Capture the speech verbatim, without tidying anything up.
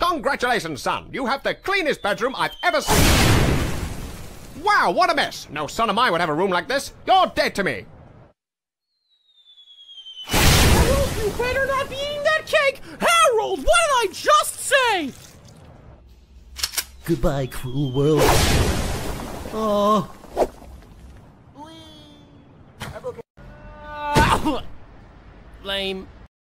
Congratulations, son. You have the cleanest bedroom I've ever seen. Wow, what a mess. No son of mine would have a room like this. You're dead to me. Harold, you better not be eating that cake! Harold, what did I just say? Goodbye, cruel world. Oh. Lame.